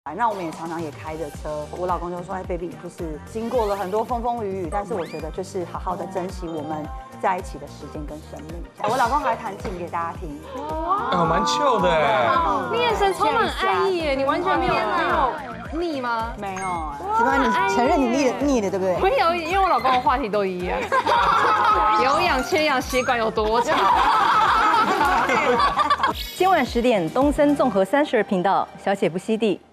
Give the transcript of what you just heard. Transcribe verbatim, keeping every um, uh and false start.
那我们也常常也开着车，我老公就说：“哎 ，baby， 就是经过了很多风风雨雨，但是我觉得就是好好的珍惜我们在一起的时间跟生命。”我老公还弹琴给大家听， 哦，蛮 chill 的哎。 你眼神充满爱意耶，你完全没有没有腻吗？ 没有， 怎么你承认你腻了腻了，对不对？ 没有，因为我老公的话题都一样，有氧缺氧，血管有多长？ 今晚十点，东森综合三十二频道，小姐不吸地。